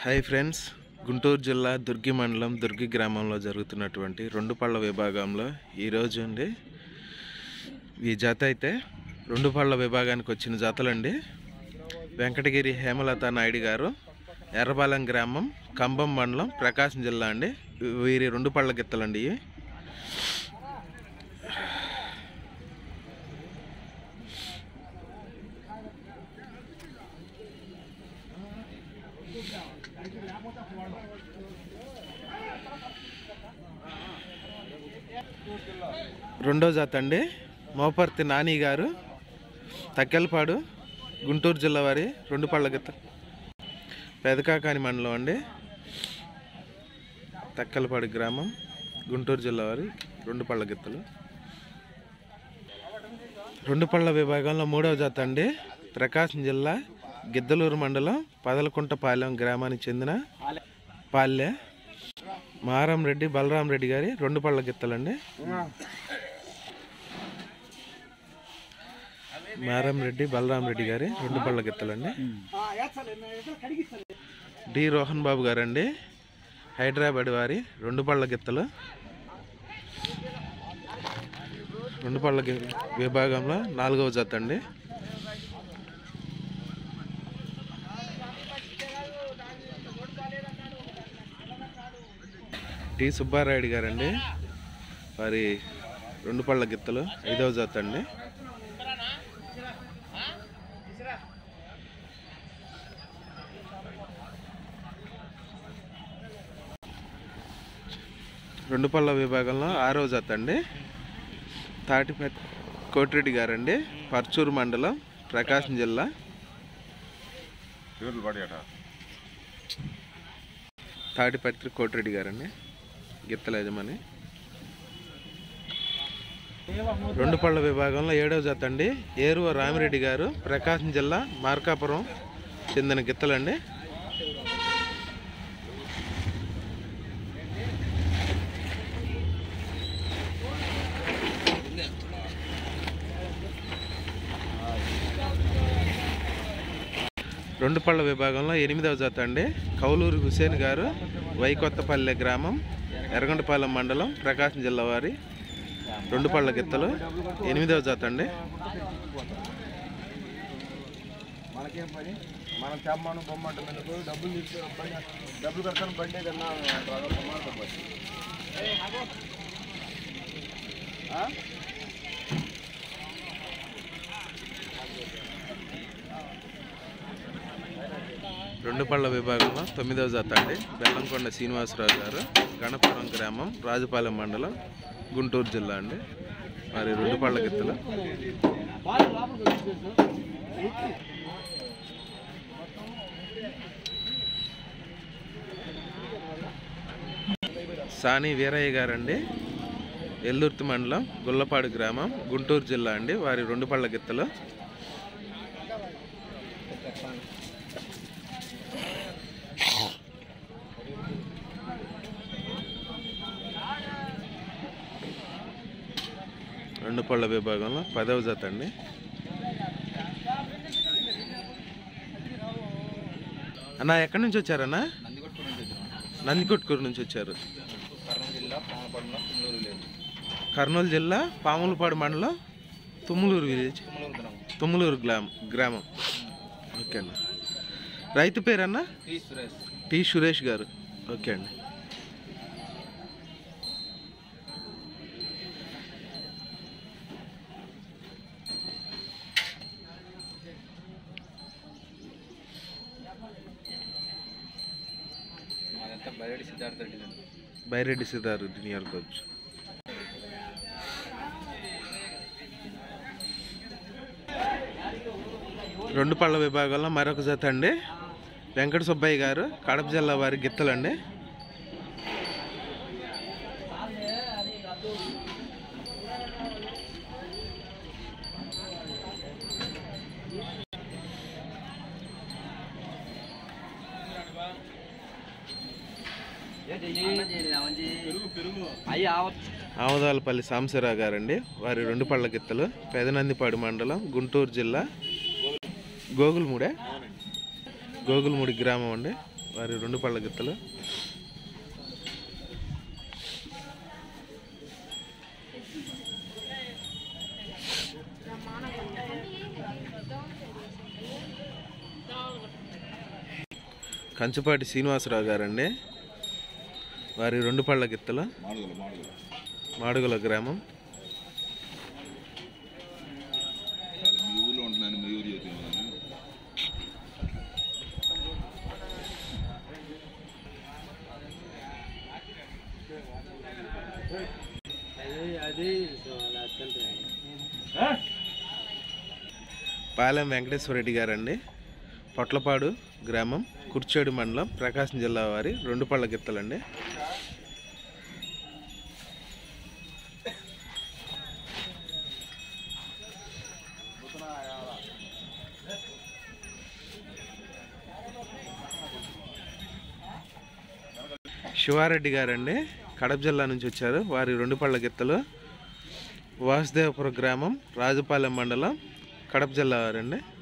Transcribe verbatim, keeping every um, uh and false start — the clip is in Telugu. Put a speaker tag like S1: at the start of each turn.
S1: హాయ్ ఫ్రెండ్స్, గుంటూరు జిల్లా దుర్గి మండలం దుర్గి గ్రామంలో జరుగుతున్నటువంటి రెండు పళ్ళ విభాగంలో ఈరోజు అండి ఈ జత అయితే రెండు పళ్ళ విభాగానికి వచ్చిన జతలండి. వెంకటగిరి హేమలత నాయుడు గారు, ఎర్రబాలెం గ్రామం, కంబం మండలం, ప్రకాశం జిల్లా అండి. వీరి రెండు పళ్ళ గిత్తలండి ఇవి. రెండో జాత అండి మోపర్తి నాని గారు, తక్కెలపాడు, గుంటూరు జిల్లా వారి రెండు పళ్ళ గిత్త. పెదకాకాని మండలం అండి, తక్కెలపాడు గ్రామం, గుంటూరు జిల్లా వారి రెండు పళ్ళ గిత్తలు. రెండు పళ్ళ విభాగంలో మూడవ జాత అండి ప్రకాశం జిల్లా గిద్దలూరు మండలం పదలకుంటపాలెం గ్రామానికి చెందిన పాల్లె మారం రెడ్డి బలరాం రెడ్డి గారి రెండు పళ్ళ గిత్తలండి. మారం రెడ్డి బలరాం రెడ్డి గారి రెండు పళ్ళ గిత్తలండి. డి రోహన్ బాబు గారండి, హైదరాబాద్ వారి రెండు పళ్ళ గిత్తలు. రెండు పళ్ళ విభాగంలో నాలుగవ జత అండి. టి సుబ్బారాయుడు గారండి, వారి రెండు పళ్ళ గిత్తలు ఐదవ జత అండి. రెండు పళ్ళ విభాగంలో ఆరవ జత అండి తాటిపత్రి కోటిరెడ్డి గారండి, పర్చూరు మండలం, ప్రకాశం జిల్లా. తాటిపత్రి కోటిరెడ్డి గారండి గిత్తల యజమాని. రెండు పళ్ళ విభాగంలో ఏడవ జత అండి ఏరువ రామిరెడ్డి గారు, ప్రకాశం జిల్లా, మార్కాపురం చెందిన గిత్తలండి. రెండు పళ్ళ విభాగంలో ఎనిమిదవ జత అండి కౌలూరు హుసేన్ గారు, వైకొత్తపల్లె గ్రామం, ఎర్రగొండపాలెం మండలం, ప్రకాశం జిల్లా వారి రెండు పళ్ళ గిత్తలు ఎనిమిదవ జత అండి. రెండు పళ్ళ విభాగంలో తొమ్మిదవ జత అండి బెల్లంకొండ శ్రీనివాసరావు గారు, గణపురం గ్రామం, రాజుపాలెం మండలం, గుంటూరు జిల్లా అండి. మరి రెండు పళ్ళ గిత్తలు. సాని వీరయ్య గారండి, ఎల్లుర్తి మండలం, గుల్లపాడు గ్రామం, గుంటూరు జిల్లా అండి. వారి రెండు పళ్ళ గిత్తలు. రెండు పళ్ళ విభాగంలో పదవ జత అండి. అన్న ఎక్కడి నుంచి వచ్చారన్నా? నందికొట్కూరు నుంచి వచ్చారు. కర్నూలు జిల్లా పాములపాడు మండలం, తుమ్మలూరు విలేజ్, తుమ్మలూరు గ్రామం గ్రామం ఓకే అన్న. రైతు పేరన్నా? టి సురేష్ గారు. ఓకే అండి. బైరెడ్డి సిద్ధార్థ నియోజకవర్గం. రెండు పళ్ళ విభాగంలో మరొక జత అండి వెంకట సుబ్బయ్య గారు, కడప జిల్లా వారి గిత్తలండి. ఆమదాలపల్లి సాంబశివరావు గారండి, వారి రెండు పళ్ళ గిత్తలు, పెదనందిపాడు మండలం, గుంటూరు జిల్లా, గోగులమూడే గోగులమూడి గ్రామం అండి. వారి రెండు పళ్ళ గిత్తలు. కంచుపాటి శ్రీనివాసరావు గారండి, వారి రెండు పళ్ళ గిత్తలు, మాడుగుల గ్రామం. పాలెం వెంకటేశ్వర రెడ్డి గారండి, పొట్లపాడు గ్రామం, కుర్చేడు మండలం, ప్రకాశం జిల్లా వారి రెండు పళ్ళ గిత్తలండి. శివారెడ్డి గారండి, కడప జిల్లా నుంచి వచ్చారు, వారి రెండు పళ్ళ గిత్తలు, వాసుదేవపురం గ్రామం, రాజుపాలెం మండలం, కడప జిల్లా వారండి.